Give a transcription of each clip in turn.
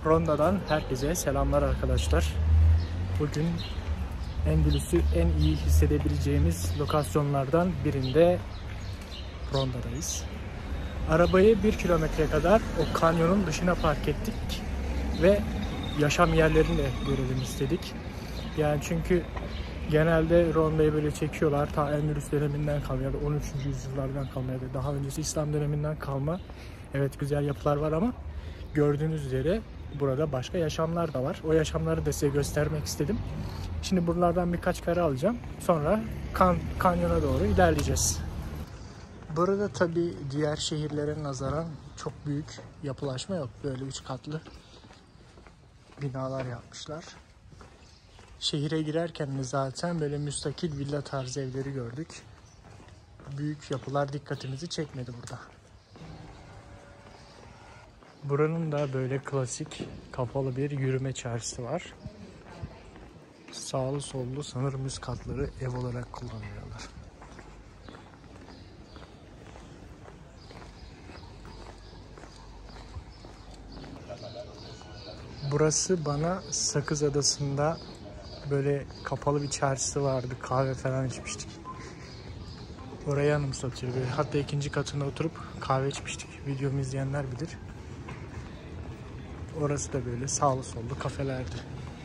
Ronda'dan herkese selamlar arkadaşlar. Bugün Endülüs'ü en iyi hissedebileceğimiz lokasyonlardan birinde Ronda'dayız. Arabayı 1 kilometre kadar o kanyonun dışına park ettik ve yaşam yerlerini de görelim istedik. Yani çünkü genelde Ronda'yı böyle çekiyorlar. Ta Endülüs döneminden kalma ya da 13. yüzyıllardan kalma ya da daha öncesi İslam döneminden kalma. Evet, güzel yapılar var ama gördüğünüz üzere burada başka yaşamlar da var. O yaşamları da size göstermek istedim. Şimdi buralardan birkaç kare alacağım. Sonra kanyona doğru ilerleyeceğiz. Burada tabii diğer şehirlere nazaran çok büyük yapılaşma yok. Böyle 3 katlı binalar yapmışlar. Şehire girerken de zaten böyle müstakil villa tarzı evleri gördük. Büyük yapılar dikkatimizi çekmedi burada. Buranın da böyle klasik kapalı bir yürüme çarşısı var. Sağlı sollu sanırım üst katları ev olarak kullanıyorlar. Burası bana Sakız Adası'nda böyle kapalı bir çarşısı vardı. Kahve falan içmiştik. Orayı anımsatıyor. Böyle. Hatta 2. katına oturup kahve içmiştik. Videomu izleyenler bilir. Orası da böyle sağlı sollu kafelerdi.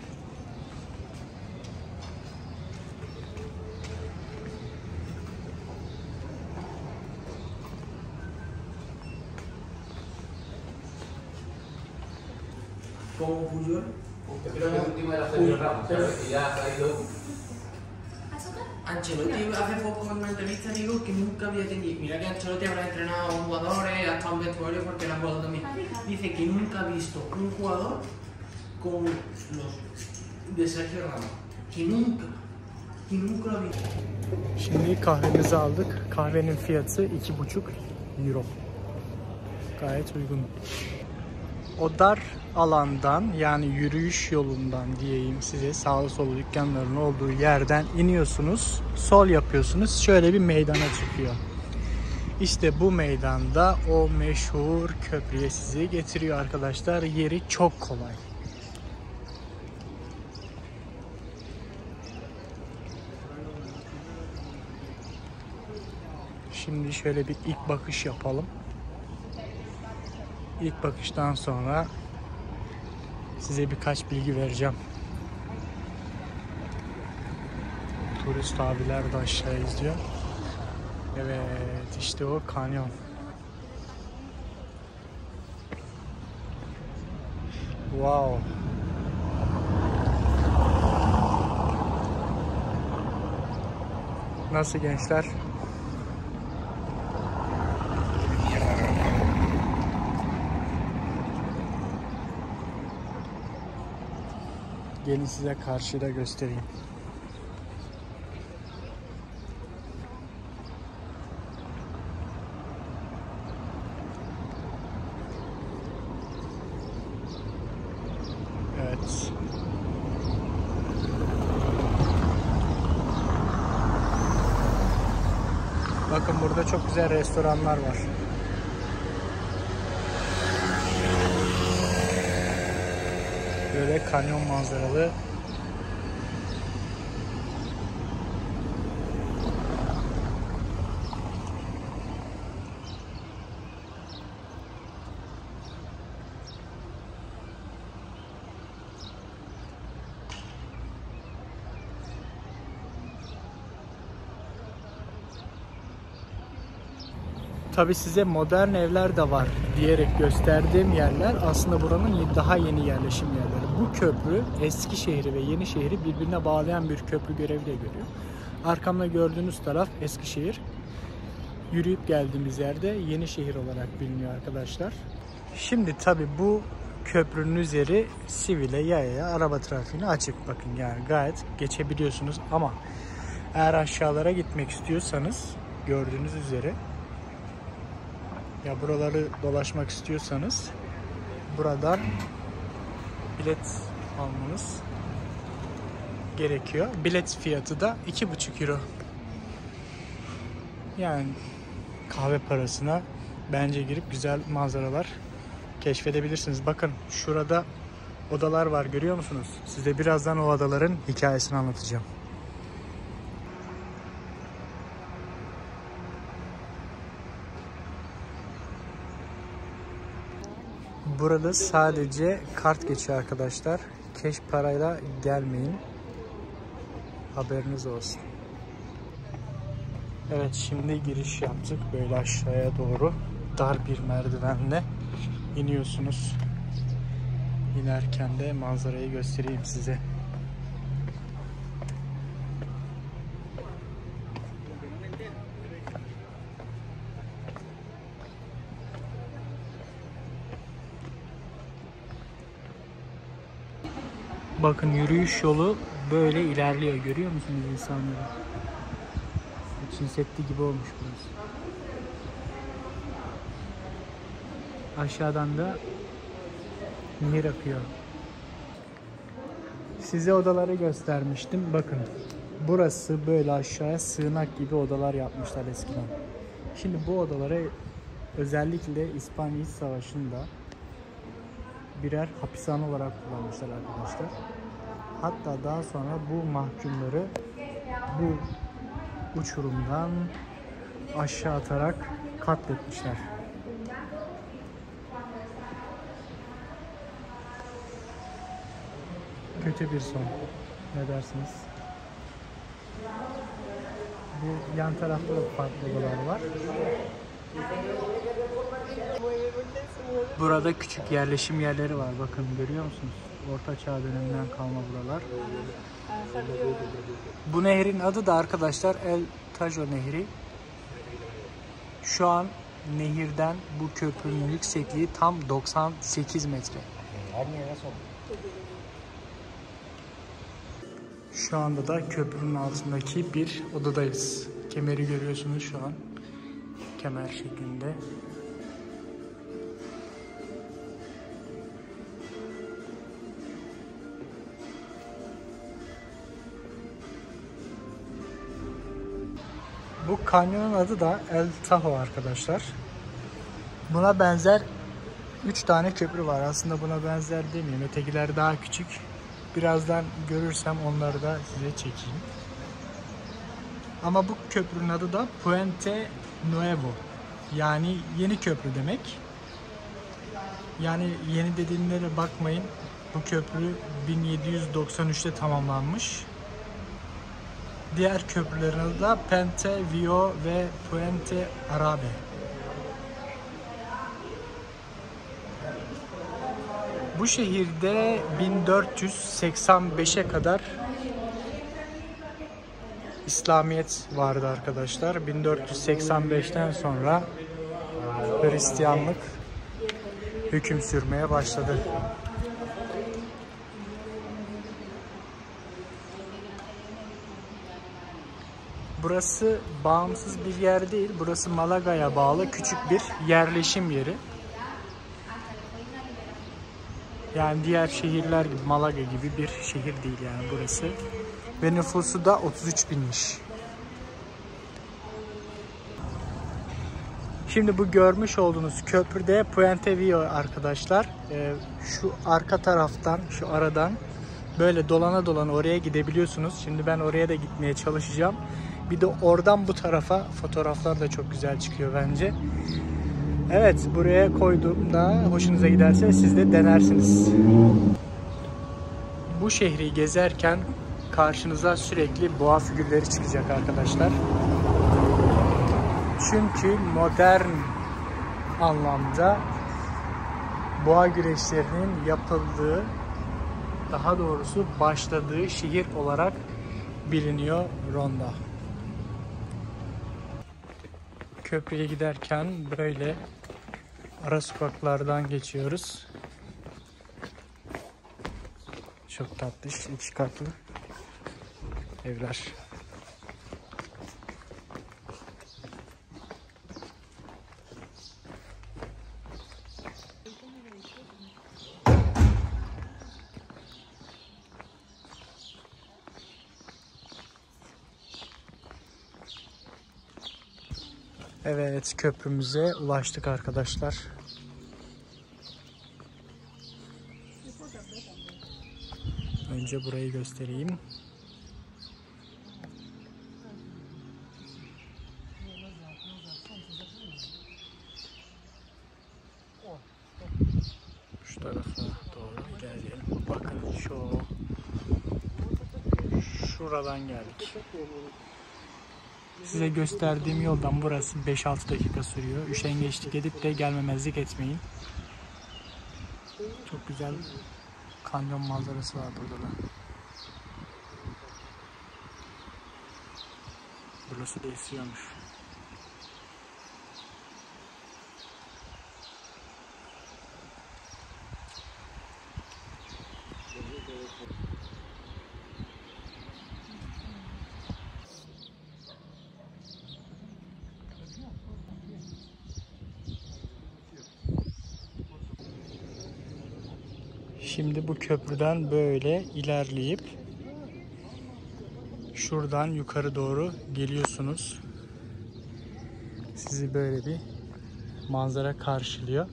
Como Puyol, pero el último era Sergio Ramos, ¿sabes? Y ya ha ido. Ancelotti hace poco en una entrevista dijo que nunca había tenido. Mira que Ancelotti habrá entrenado a jugadores, ha estado en vestuario porque era jugador también. Dice que nunca ha visto un jugador con los de Sergio Ramos. Que nunca lo ha visto. Şimdi kahvemizi aldık. Kahvenin fiyatı 2,5 euro. Gayet uygun. O dar alandan, yani yürüyüş yolundan diyeyim size, sağlı sollu dükkanların olduğu yerden iniyorsunuz, sol yapıyorsunuz, şöyle bir meydana çıkıyor. İşte bu meydanda o meşhur köprüye sizi getiriyor arkadaşlar. Yeri çok kolay. Şimdi şöyle bir ilk bakış yapalım. İlk bakıştan sonra size birkaç bilgi vereceğim. Turist abiler de aşağı izliyor. Evet, işte o kanyon. Wow. Nasıl gençler? Gelin size karşıda göstereyim. Evet. Bakın burada çok güzel restoranlar var. Böyle kanyon manzaralı. Tabii size modern evler de var diyerek gösterdiğim yerler aslında buranın daha yeni yerleşim yerleri. Bu köprü Eskişehir'i ve Yenişehir'i birbirine bağlayan bir köprü görevi de görüyor. Arkamda gördüğünüz taraf Eskişehir. Yürüyüp geldiğimiz yerde Yenişehir olarak biliniyor arkadaşlar. Şimdi tabii bu köprünün üzeri sivile, yayaya, araba trafiğine açık. Bakın yani gayet geçebiliyorsunuz ama eğer aşağılara gitmek istiyorsanız gördüğünüz üzere, ya buraları dolaşmak istiyorsanız buradan bilet almanız gerekiyor. Bilet fiyatı da 2,5 euro. Yani kahve parasına bence girip güzel manzaralar keşfedebilirsiniz. Bakın şurada odalar var, görüyor musunuz? Size birazdan o odaların hikayesini anlatacağım. Burada sadece kart geçiyor arkadaşlar. Keş parayla gelmeyin. Haberiniz olsun. Evet, şimdi giriş yaptık. Böyle aşağıya doğru dar bir merdivenle iniyorsunuz. İnerken de manzarayı göstereyim size. Bakın, yürüyüş yolu böyle ilerliyor. Görüyor musunuz insanları? Çin Seddi gibi olmuş burası. Aşağıdan da nehir akıyor. Size odaları göstermiştim. Bakın, burası böyle aşağıya sığınak gibi odalar yapmışlar eskiden. Şimdi bu odaları özellikle İspanya İç Savaşı'nda birer hapishane olarak kullanmışlar arkadaşlar. Hatta daha sonra bu mahkumları bu uçurumdan aşağı atarak katletmişler. Kötü bir son. Ne dersiniz? Bu yan tarafta da farklı odalar var. Burada küçük yerleşim yerleri var. Bakın, görüyor musunuz? Orta Çağ döneminden kalma buralar. Bu nehrin adı da arkadaşlar El Tajo Nehri. Şu an nehirden bu köprünün yüksekliği tam 98 metre. Şu anda da köprünün altındaki bir odadayız. Kemeri görüyorsunuz şu an. Kemer şeklinde. Bu kanyonun adı da El Tajo arkadaşlar. Buna benzer 3 tane köprü var. Aslında buna benzer demeyeyim. Ötekiler daha küçük. Birazdan görürsem onları da size çekeyim. Ama bu köprünün adı da Puente Nuevo. Yani yeni köprü demek. Yani yeni dediğimlere bakmayın. Bu köprü 1793'te tamamlanmış. Diğer köprülerin adı da Puente Viejo ve Puente Arabe. Bu şehirde 1485'e kadar İslamiyet vardı arkadaşlar. 1485'ten sonra Hristiyanlık hüküm sürmeye başladı. Burası bağımsız bir yer değil. Burası Malaga'ya bağlı küçük bir yerleşim yeri. Yani diğer şehirler gibi, Malaga gibi bir şehir değil yani burası. Ve nüfusu da 33 binmiş. Şimdi bu görmüş olduğunuz köprüde Puente Viejo arkadaşlar. Şu arka taraftan, şu aradan böyle dolana dolana oraya gidebiliyorsunuz. Şimdi ben oraya da gitmeye çalışacağım. Bir de oradan bu tarafa fotoğraflar da çok güzel çıkıyor bence. Evet, buraya koyduğumda hoşunuza giderse siz de denersiniz. Bu şehri gezerken karşınıza sürekli boğa figürleri çıkacak arkadaşlar. Çünkü modern anlamda boğa güreşlerinin yapıldığı, daha doğrusu başladığı şehir olarak biliniyor Ronda. Köprüye giderken böyle ara sokaklardan geçiyoruz. Çok tatlı, 2 katlı evler. Evet, köprümüze ulaştık arkadaşlar. Önce burayı göstereyim. Şu tarafa doğru gelelim. Bakın şuradan geldik. Size gösterdiğim yoldan burası 5-6 dakika sürüyor. Üşengeçlik edip de gelmemezlik etmeyin. Çok güzel kanyon manzarası var burada da. Burası da esiyormuş. Şimdi bu köprüden böyle ilerleyip şuradan yukarı doğru geliyorsunuz. Sizi böyle bir manzara karşılıyor.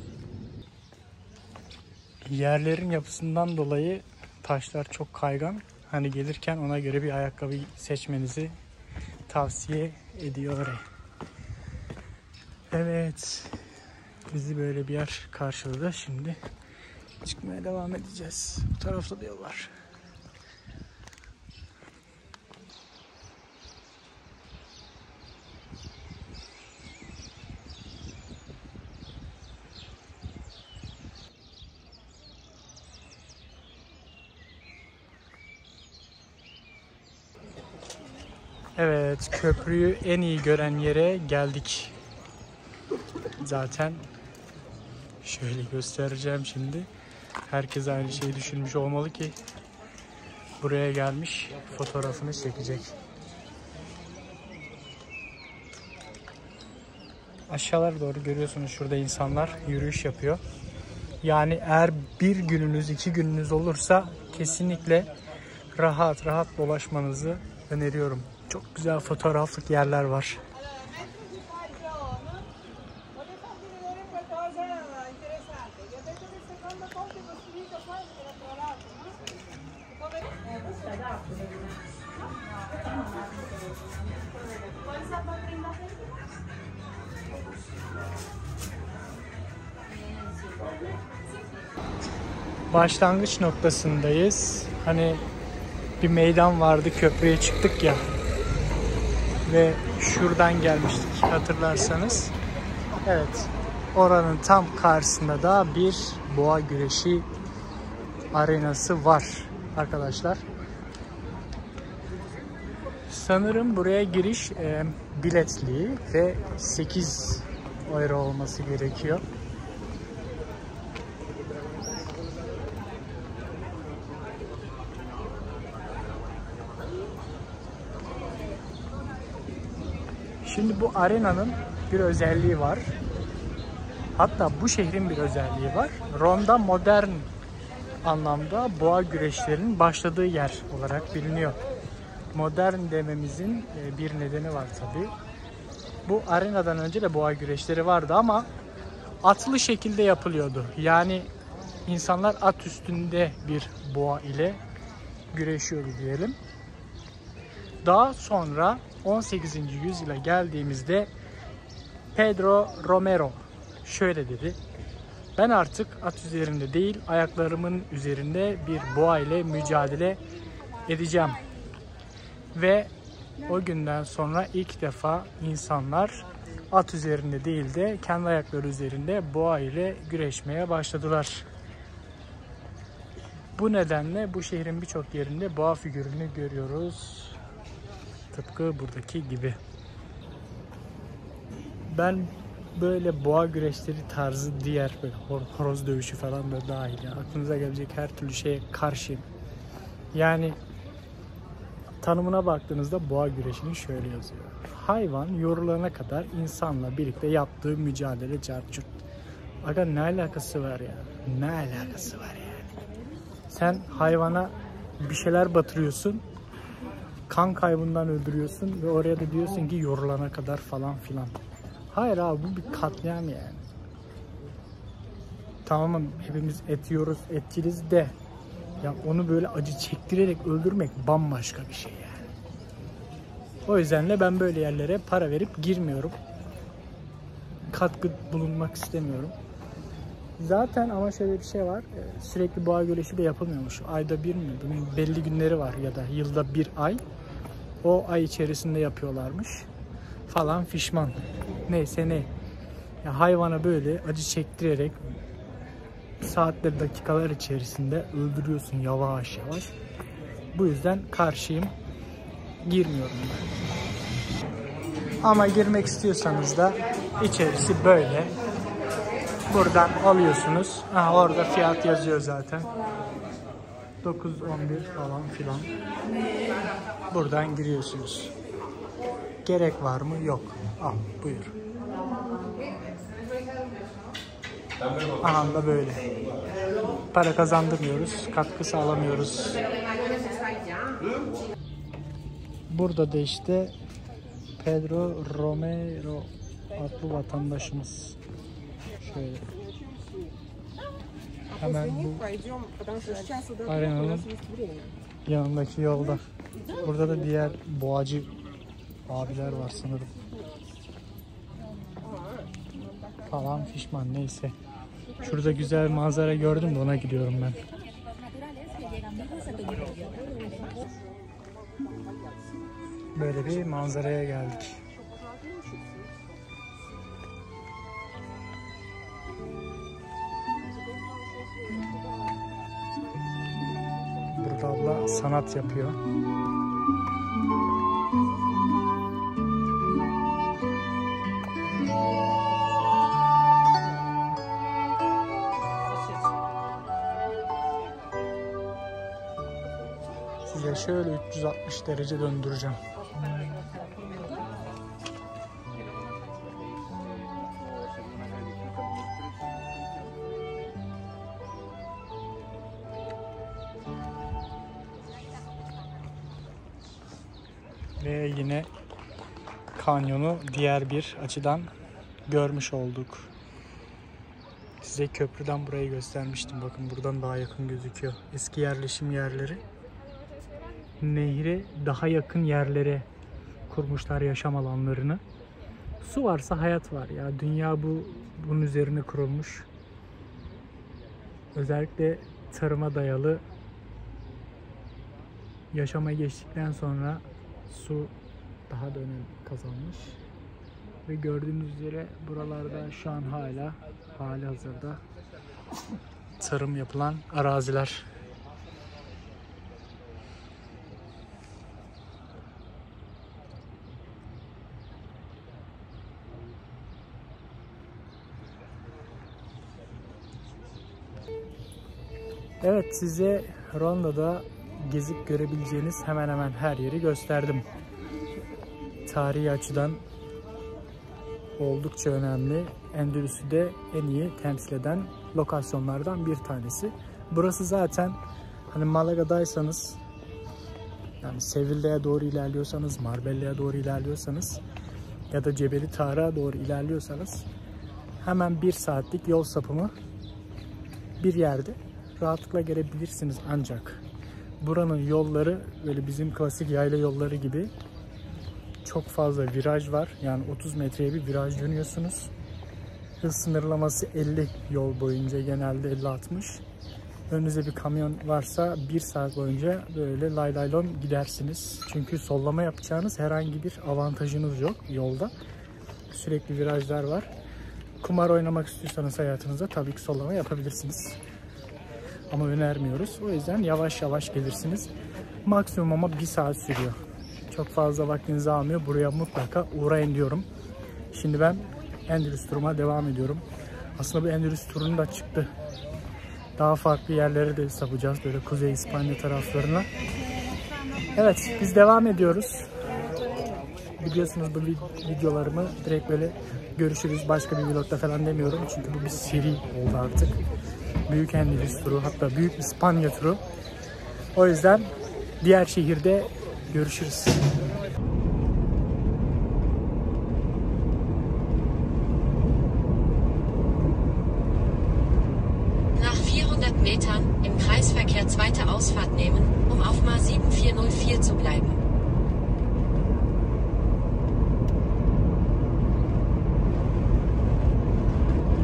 Yerlerin yapısından dolayı taşlar çok kaygan. Hani gelirken ona göre bir ayakkabı seçmenizi tavsiye ediyorum. Evet. Bizi böyle bir yer karşıladı. Şimdi çıkmaya devam edeceğiz. Bu tarafta da yol var. Evet, köprüyü en iyi gören yere geldik. Zaten şöyle göstereceğim şimdi. Herkes aynı şeyi düşünmüş olmalı ki buraya gelmiş, fotoğrafını çekecek. Aşağılara doğru görüyorsunuz, şurada insanlar yürüyüş yapıyor. Yani eğer bir gününüz, 2 gününüz olursa kesinlikle rahat rahat dolaşmanızı öneriyorum. Çok güzel fotoğraflık yerler var. Başlangıç noktasındayız. Hani bir meydan vardı, köprüye çıktık ya. Ve şuradan gelmiştik hatırlarsanız. Evet, oranın tam karşısında da bir boğa güreşi arenası var arkadaşlar. Sanırım buraya giriş biletli ve 8 euro olması gerekiyor. Şimdi bu arenanın bir özelliği var. Hatta bu şehrin bir özelliği var. Rom'da modern anlamda boğa güreşlerinin başladığı yer olarak biliniyor. Modern dememizin bir nedeni var tabii. Bu arenadan önce de boğa güreşleri vardı ama atlı şekilde yapılıyordu. Yani insanlar at üstünde bir boğa ile güreşiyordu diyelim. Daha sonra 18. yüzyıla geldiğimizde Pedro Romero şöyle dedi: ben artık at üzerinde değil, ayaklarımın üzerinde bir boğa ile mücadele edeceğim. Ve o günden sonra ilk defa insanlar at üzerinde değil de kendi ayakları üzerinde boğa ile güreşmeye başladılar. Bu nedenle bu şehrin birçok yerinde boğa figürünü görüyoruz. Tıpkı buradaki gibi. Ben böyle boğa güreşleri tarzı diğer böyle horoz dövüşü falan da dahil. Yani aklınıza gelecek her türlü şeye karşıyım. Yani tanımına baktığınızda boğa güreşinin şöyle yazıyor: hayvan yorulana kadar insanla birlikte yaptığı mücadele carçurt. Aga ne alakası var ya? Ne alakası var yani? Sen hayvana bir şeyler batırıyorsun, kan kaybından öldürüyorsun ve oraya da diyorsun ki yorulana kadar falan filan. Hayır abi, bu bir katliam yani. tamam hepimiz et yiyoruz, etçiliz de ya onu böyle acı çektirerek öldürmek bambaşka bir şey yani. O yüzden de ben böyle yerlere para verip girmiyorum. Katkı bulunmak istemiyorum. Zaten ama şöyle bir şey var. Sürekli boğa güreşi de yapılmıyormuş. Ayda bir mi? Bunun belli günleri var ya da yılda bir ay. O ay içerisinde yapıyorlarmış. Falan fişman. Neyse ne. Ya hayvana böyle acı çektirerek saatler, dakikalar içerisinde öldürüyorsun yavaş yavaş. Bu yüzden karşıyım. Girmiyorum ben. Ama girmek istiyorsanız da içerisi böyle. Buradan alıyorsunuz. Aha, orada fiyat yazıyor zaten. 9-11 falan filan. Buradan giriyorsunuz. Gerek var mı? Yok. Al buyur. Anında böyle. Para kazandırmıyoruz. Katkı sağlamıyoruz. Burada da işte Pedro Romero adlı vatandaşımız. Şöyle. Hemen bu arenanın yanındaki yolda. Burada da diğer boğacı abiler var sanırım. Falan fişman neyse. Şurada güzel manzara gördüm de ona gidiyorum ben. Böyle bir manzaraya geldik. Burada abla sanat yapıyor. Size şöyle 360 derece döndüreceğim. Ve yine kanyonu diğer bir açıdan görmüş olduk. Size köprüden burayı göstermiştim. Bakın buradan daha yakın gözüküyor. Eski yerleşim yerleri. Nehre daha yakın yerlere kurmuşlar yaşam alanlarını. Su varsa hayat var ya. Dünya bunun üzerine kurulmuş. Özellikle tarıma dayalı yaşama geçtikten sonra su daha da önem kazanmış. Ve gördüğünüz üzere buralarda şu an hali hazırda tarım yapılan araziler. Evet, size Ronda'da gezip görebileceğiniz hemen hemen her yeri gösterdim. Tarihi açıdan oldukça önemli. Endülüs'ü de en iyi temsil eden lokasyonlardan bir tanesi. Burası zaten hani Malaga'daysanız, yani Sevilla'ya doğru ilerliyorsanız, Marbella'ya doğru ilerliyorsanız ya da Cebeli Tarık'a doğru ilerliyorsanız hemen 1 saatlik yol sapımı bir yerde rahatlıkla gelebilirsiniz. Ancak buranın yolları böyle bizim klasik yayla yolları gibi çok fazla viraj var. Yani 30 metreye bir viraj dönüyorsunuz. Hız sınırlaması 50 yol boyunca, genelde 50-60. Önünüzde bir kamyon varsa 1 saat boyunca böyle lay lay lon gidersiniz. Çünkü sollama yapacağınız herhangi bir avantajınız yok yolda. Sürekli virajlar var. Kumar oynamak istiyorsanız hayatınızda tabii ki sollama yapabilirsiniz. Ama önermiyoruz. O yüzden yavaş yavaş gelirsiniz. Maksimum ama 1 saat sürüyor. Çok fazla vaktinizi almıyor. Buraya mutlaka uğrayın diyorum. Şimdi ben Endülüs turuma devam ediyorum. Aslında bu Endülüs turunu da çıktı. Daha farklı yerlere de sapacağız. Böyle Kuzey İspanya taraflarına. Evet, biz devam ediyoruz. Biliyorsunuz bu videolarımı direkt böyle görüşürüz başka bir vlogda falan demiyorum. Çünkü bu bir seri oldu artık. Büyük Endülüs turu, hatta Büyük İspanya turu. O yüzden diğer şehirde görüşürüz. Verkehr zweite Ausfahrt nehmen.